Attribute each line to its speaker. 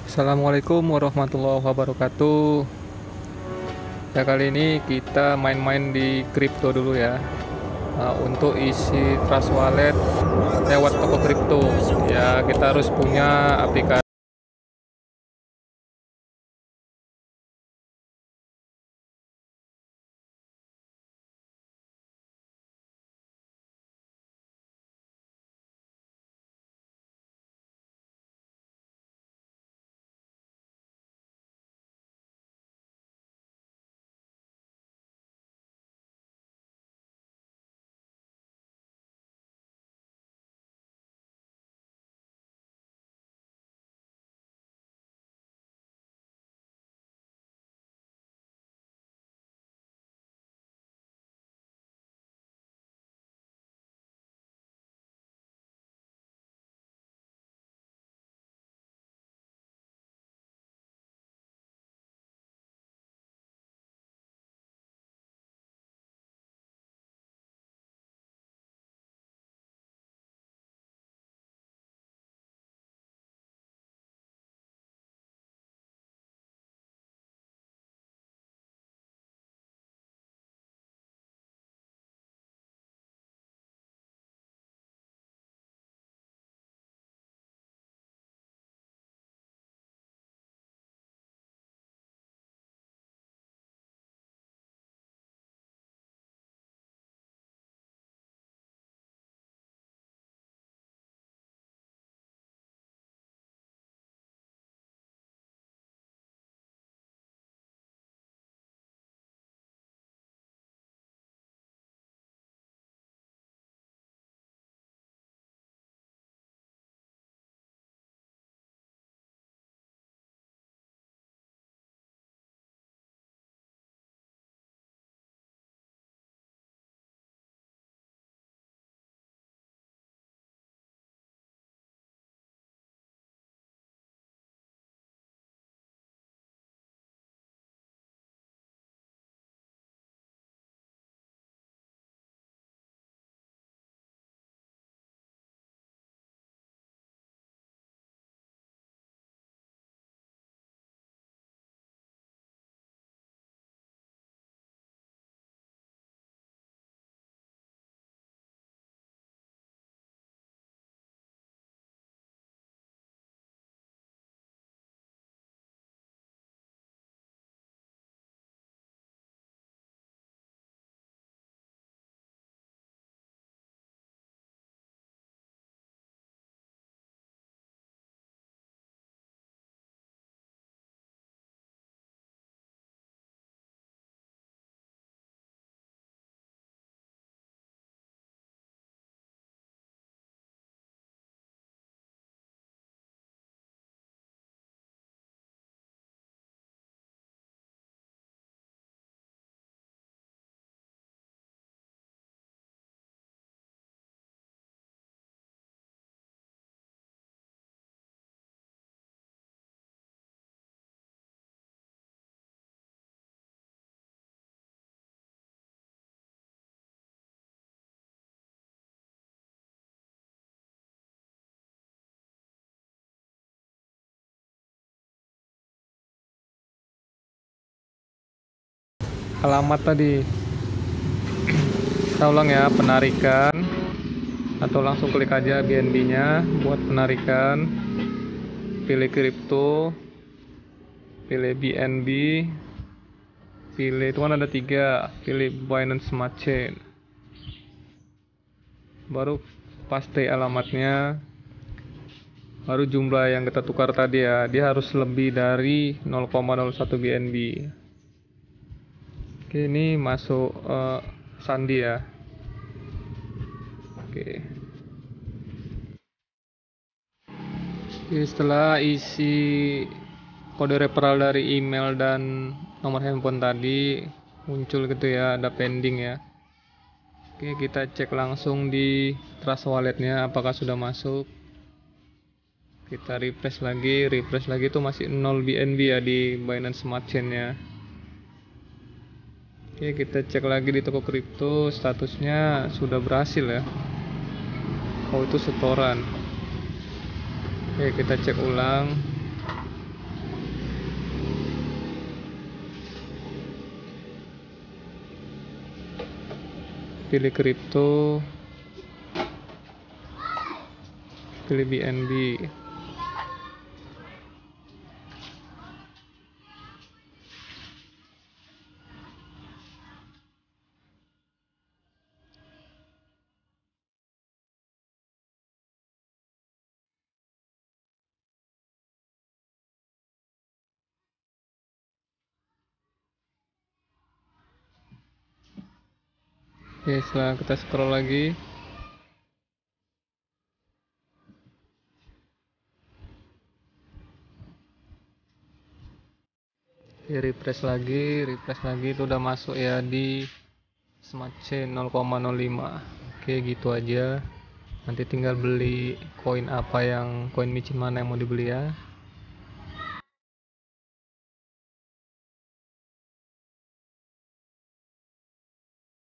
Speaker 1: Assalamualaikum warahmatullahi wabarakatuh. Ya, kali ini kita main-main di kripto dulu ya. Untuk isi Trust Wallet lewat toko kripto, ya kita harus punya aplikasi. Alamat tadi, kita ulang ya. Penarikan, atau langsung klik aja BNB-nya buat penarikan. Pilih kripto, pilih BNB, pilih itu kan ada 3, pilih Binance Smart Chain, baru paste alamatnya, baru jumlah yang kita tukar tadi ya, dia harus lebih dari 0,01 BNB. Oke, ini masuk sandi ya. Oke. Oke, setelah isi kode referral dari email dan nomor handphone tadi muncul gitu ya, ada pending ya. Oke, kita cek langsung di Trust Walletnya apakah sudah masuk. Kita refresh lagi itu masih 0 BNB ya di Binance Smart Chain nya. Oke, kita cek lagi di toko kripto, statusnya sudah berhasil ya. Oh, itu setoran. Oke, kita cek ulang. pilih kripto, pilih BNB. Oke, setelah kita scroll lagi, refresh lagi itu udah masuk ya di Smart Chain 0,05. Oke, gitu aja. Nanti tinggal beli koin apa, yang koin micin mana yang mau dibeli ya.